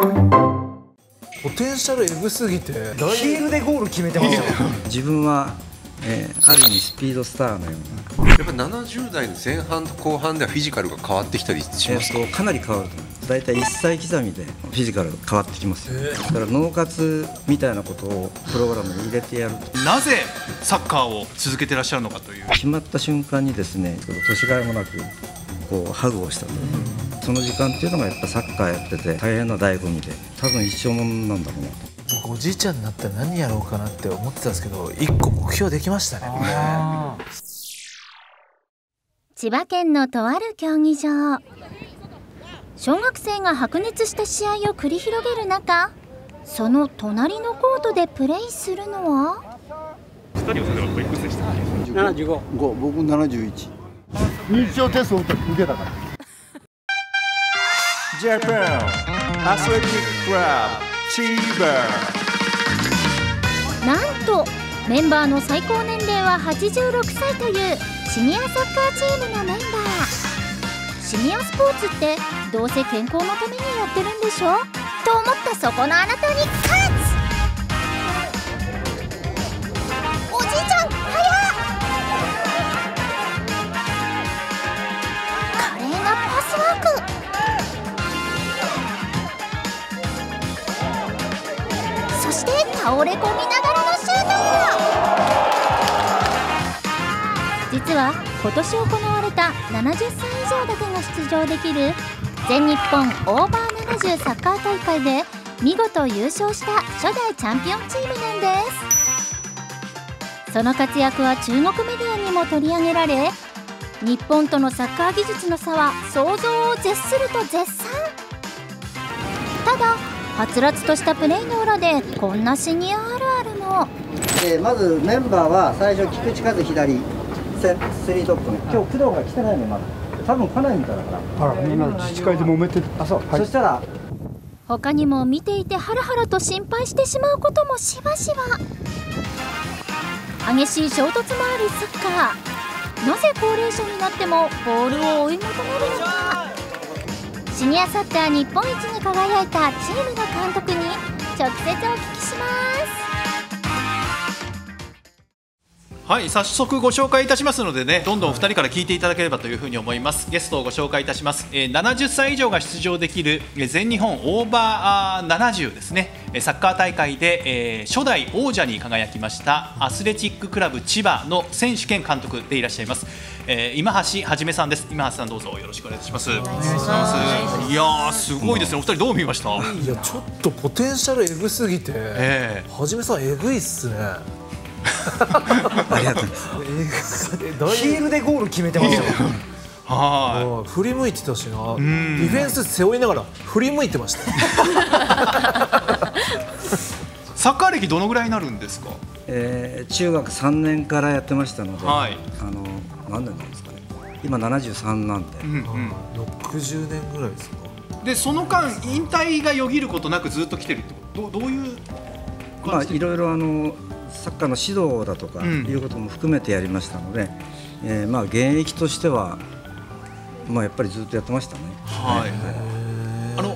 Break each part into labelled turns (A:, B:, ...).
A: ポテンシャルエグすぎて
B: ヒールでゴール決めてますよ。
C: 自分は、ある意味スピードスターのような
D: やっぱ70代の前半と後半ではフィジカルが変わってきたりしますか？
C: かなり変わると思います。だいたい1歳刻みでフィジカルが変わってきますよ。だから脳活みたいなことをプログラムに入れてやると、
E: なぜサッカーを続けてらっしゃるのかという。
C: 決まった瞬間にですね、年がいもなくこうハグをしたと、その時間っていうのがやっぱサッカーやってて大変な醍醐味で、多分一生ものなんだろうなと。
A: 僕おじいちゃんになったら何やろうかなって思ってたんですけど、一個目標できましたね。
F: 千葉県のとある競技場。小学生が白熱した試合を繰り広げる中、その隣のコートでプレーするのは
G: 75、僕71。
H: 認知症テストを受けたから。ジャパンアスレティッククラブ千葉。
F: なんとメンバーの最高年齢は86歳というシニアサッカーチームのメンバー。シニアスポーツってどうせ健康のためにやってるんでしょと思ったそこのあなたに喝。おじいちゃん早っ。華麗なパスワーク。そして倒れ込みながらのシュート。実は今年行われた70歳以上だけが出場できる全日本オーバー70サッカー大会で見事優勝した初代チャンピオンチームなんです。その活躍は中国メディアにも取り上げられ、日本とのサッカー技術の差は想像を絶すると絶賛。ただはつらつとしたプレーの裏でこんなシニアあるあるも。
C: まずメンバーは最初菊池和左スリートップね。今日工藤が来てないね。まだ多分来ないみたいだから。
H: あら、みんな自治会で揉めてる。
C: あ、そう、はい、そしたら
F: 他にも見ていてハラハラと心配してしまうこともしばしば。激しい衝突もあるサッカー。なぜ高齢者になってもボールを追い求めるのか。シニアサッカー日本一に輝いたチームの監督に直接お聞きします。
E: はい、早速ご紹介いたしますのでね、どんどん2人から聞いていただければというふうに思います。ゲストをご紹介いたします。70歳以上が出場できる全日本オーバー70ですね、サッカー大会で、初代王者に輝きましたアスレチッククラブ千葉の選手兼監督でいらっしゃいます、今橋はじめさんです。今橋さん、どうぞよろしくお願いします。お願いします。いやー、すごいですね。お二人どう見ました？
A: いや、ちょっとポテンシャルエグすぎて、はじめさんエグいっすね。
C: ありがとうございます。
B: ヒールでゴール決めてますよ。
E: は
A: 振り向いてたしな。ディフェンス背負いながら振り向いてました。
E: サッカー歴どのぐらいになるんですか？
C: 中学3年からやってましたので、
E: はい、
C: 何年なんですかね。今73なんで、
A: 60年ぐらいですか。
E: でその間引退がよぎることなくずっと来てるってどういう感じで？
C: いろいろサッカーの指導だとかいうことも含めてやりましたので、現役としては、やっぱりずっとやってましたね。
E: はい。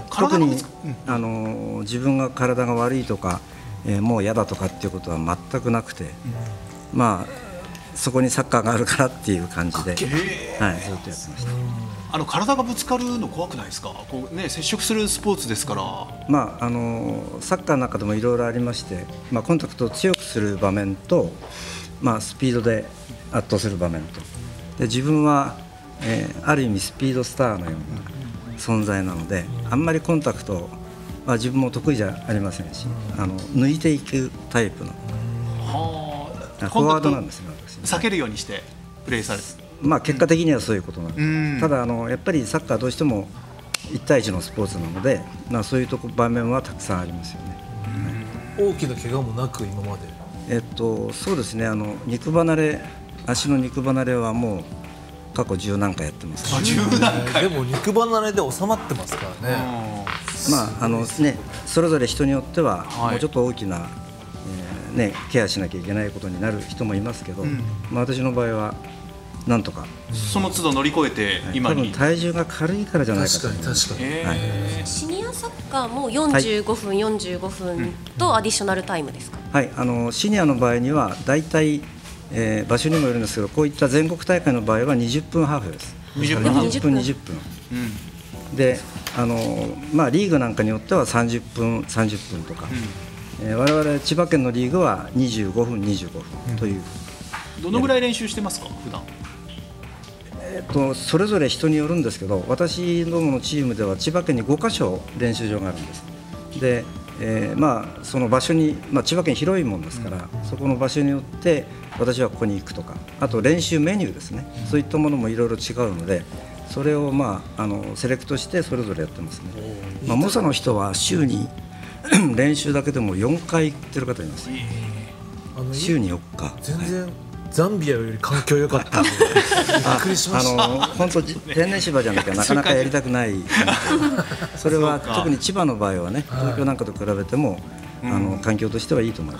C: 特に自分が体が悪いとか、もう嫌だとかっていうことは全くなくて、そこにサッカーがあるからっていう感じで、ずっとやってました。
E: 体がぶつかるの怖くないですか？こうね、接触するスポーツですから。
C: サッカーの中でもいろいろありまして、コンタクトを強くする場面と、スピードで圧倒する場面とで、自分は、ある意味スピードスターのような存在なので、あんまりコンタクトは自分も得意じゃありませんし、抜いていくタイプのフォワードなんですね。
E: 避けるようにしてプレーされて、
C: 結果的にはそういうことなんです。ただやっぱりサッカーどうしても1対1のスポーツなので、そういう場面はたくさんありますよね。
A: 大きな怪我もなく今まで。
C: そうですね。肉離れ、足の肉離れはもう過去10何回やってます。
E: 10何回。
A: でも肉離れで収まってますからね。
C: それぞれ人によってはもうちょっと大きな、ケアしなきゃいけないことになる人もいますけど、私の場合はなんとか
E: その都度乗り越えて今に、
C: 多分体重が軽いからじゃないかと思います。
A: 確かに、
I: シニアサッカーも45分、45分とアディショナルタイムですか？
C: はい、シニアの場合にはだいたい場所にもよるんですけど、こういった全国大会の場合は20分ハーフです。20分20分、でリーグなんかによっては30分とか、我々千葉県のリーグは25分25分という、
E: どのぐらい練習してますか普段？
C: それぞれ人によるんですけど、私どものチームでは千葉県に5カ所練習場があるんです。で、その場所に、千葉県広いもんですから、そこの場所によって私はここに行くとか、あと練習メニューですね、そういったものもいろいろ違うので、それをセレクトしてそれぞれやってますね。猛者の人は週に練習だけでも4回行ってる方います。週に4日。
A: 全然ザンビアより環境良かったんでびっくりしました。
C: 本当天然芝じゃなきゃなかなかやりたくないそれは特に千葉の場合はね、東京なんかと比べても環境としてはいいと思います。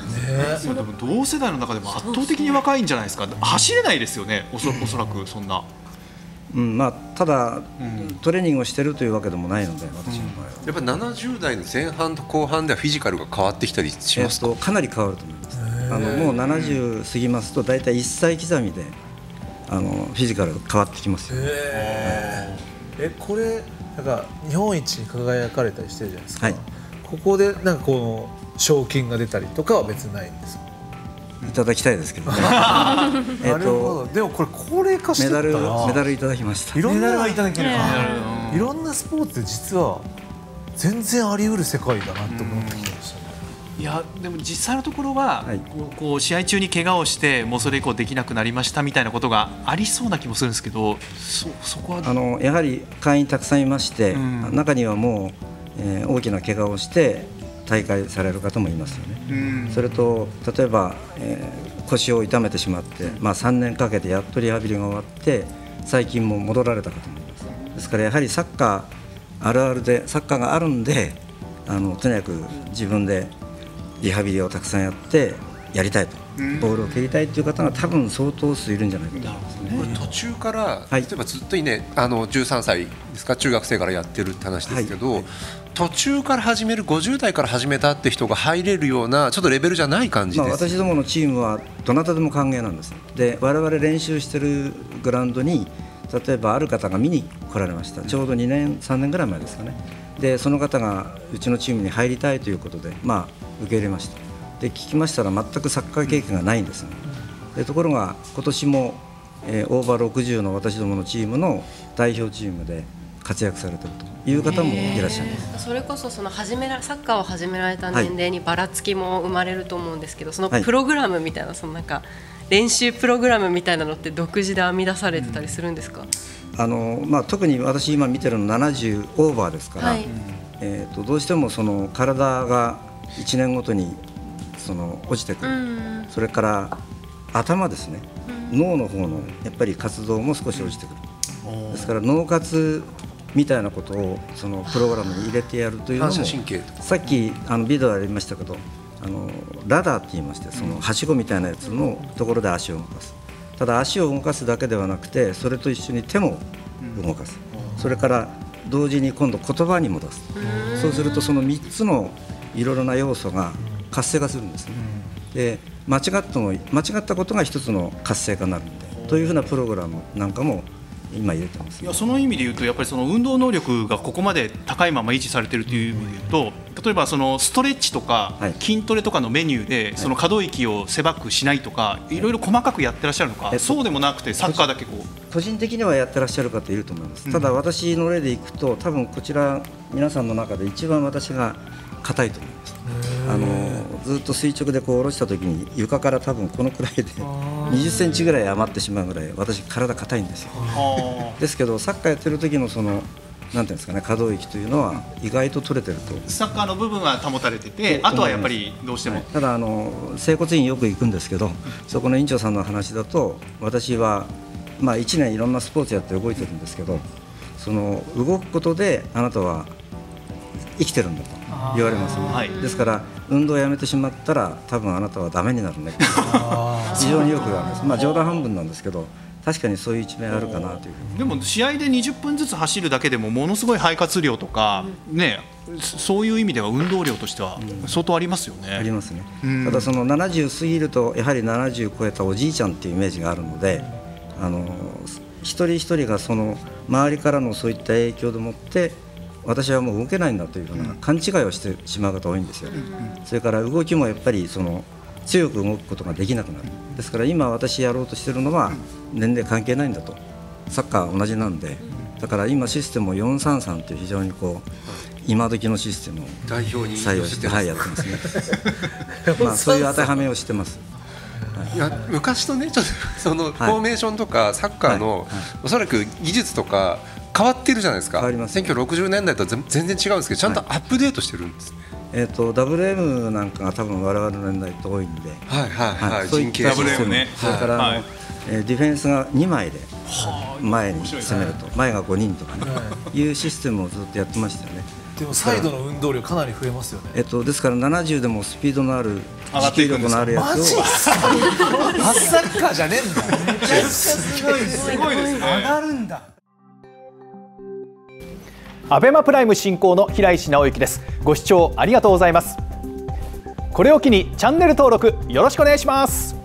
E: でも同世代の中でも圧倒的に若いんじゃないですか。走れないですよね、おそらくそんな。
C: ただ、トレーニングをしているというわけでもないので、私の場合は
D: やっぱり70代の前半と後半ではフィジカルが変わってきたりしますか？
C: かなり変わると思います。もう70過ぎますとだいたい1歳刻みでフィジカルが変わってきますよ。
A: これなんか日本一に輝かれたりしてるじゃないですか、
C: はい、
A: ここでなんかこの賞金が出たりとかは別にないんですか？
C: いただきたいですけどね
A: なるほど。でもこれ高齢化してたら
C: メダルいただきました。
A: いろんなメダルがいただけるいろんなスポーツで実は全然あり得る世界だなと思ってきましたね。
E: いやでも実際のところは、こう試合中に怪我をしてもうそれ以降できなくなりましたみたいなことがありそうな気もするんですけど、そこは
C: やはり会員たくさんいまして、中にはもう、大きな怪我をして退会される方もいますよね。それと例えば、腰を痛めてしまって、3年かけてやっとリハビリが終わって最近も戻られた方もいます。ですからやはりサッカーあるあるでサッカーがあるんでとにかく自分でリハビリをたくさんやってやりたいと、ボールを蹴りたいという方が多分相当数いるんじゃないかと思いますね。
D: これ途中から、例えばずっとね13歳ですか、中学生からやってるって話ですけど、途中から始める50代から始めたって人が入れるようなちょっとレベルじゃない感じです。
C: 私どものチームはどなたでも歓迎なんです。で我々練習してるグラウンドに例えばある方が見に来られました。ちょうど2年3年ぐらい前ですかね。でその方がうちのチームに入りたいということで、受け入れました。で聞きましたら全くサッカー経験がないんですね。でところが今年も、オーバー60の私どものチームの代表チームで活躍されているという方もいらっしゃいます。
I: それこそサッカーを始められた年齢にばらつきも生まれると思うんですけど、そのプログラムみたいな、そのなんか練習プログラムみたいなのって独自で編み出されてたりするんですか？
C: 特に私今見てるの70オーバーですから、どうしてもその体が1年ごとに落ちてくる、それから頭ですね、脳の方のやっぱり活動も少し落ちてくる。ですから脳活みたいなことをそのプログラムに入れてやるというのも、さっきビデオありましたけどラダーって言いまして、そのはしごみたいなやつのところで足を動かす。ただ足を動かすだけではなくて、それと一緒に手も動かす、それから同時に今度言葉にも出す。そうするとその3つのいろいろな要素が活性化するんですね。で間違ったことが一つの活性化になるんで、というふうなプログラムなんかも今入れてます。
E: いやその意味で言うとやっぱりその運動能力がここまで高いまま維持されているという意味で言うと、例えばそのストレッチとか筋トレとかのメニューでその可動域を狭くしないとか、いろいろ細かくやってらっしゃるのか、そうでもなくてサッカーだけこう
C: 個人的にはやってらっしゃる方いると思います。ただ私の例でいくと、多分こちら皆さんの中で一番私が硬いと思います。ずっと垂直でこう下ろした時に床から多分このくらいで20センチぐらい余ってしまうぐらい私体硬いんですよ。ですけどサッカーやってる時のそのなんていうんですかね、可動域というのは意外と取れてると。
E: サッカーの部分は保たれてて、あとはやっぱりどうしても、
C: ただ整骨院よく行くんですけど、そこの院長さんの話だと、私は1年いろんなスポーツやって動いてるんですけど、その動くことであなたは生きてるんだと言われます、ですから運動をやめてしまったら多分あなたはダメになるね非常によく言われます。冗談半分なんですけど、 確かにそういう一面あるかなという。
E: でも試合で20分ずつ走るだけでもものすごい肺活量とか、ね、そういう意味では運動量としては相当ありますよね。
C: ありますね。ただその70過ぎるとやはり70超えたおじいちゃんっていうイメージがあるので、一人一人がその周りからのそういった影響でもって私はもう動けないんだというような勘違いをしてしまう方多いんですよ。それから動きもやっぱりその強く動くことができなくなる。ですから今私やろうとしているのは年齢関係ないんだと。サッカー同じなんで、だから今システムを433という非常にこう今時のシステムを採用してやってますね。まあそういう当てはめをしてます。
D: いや昔とねちょっとそのフォーメーションとかサッカーのおそらく技術とか変わってるじゃないですか。1960年代とは全然違うんですけどちゃんとアップデートしてるんですね。
C: WM なんかが多分我々の年代と多いんで、そういったシステム、それからディフェンスが2枚で前に攻めると、前が5人とかねいうシステムをずっとやってましたよね。
A: でもサイドの運動量かなり増えますよね。
C: ですから70でもスピードのある持久力のあるやつを
A: サッカーじゃねえんだ。めちゃくちゃすごいですね。
B: 上がるんだ。
J: アベマプライム進行の平石直之です。ご視聴ありがとうございます。これを機にチャンネル登録よろしくお願いします。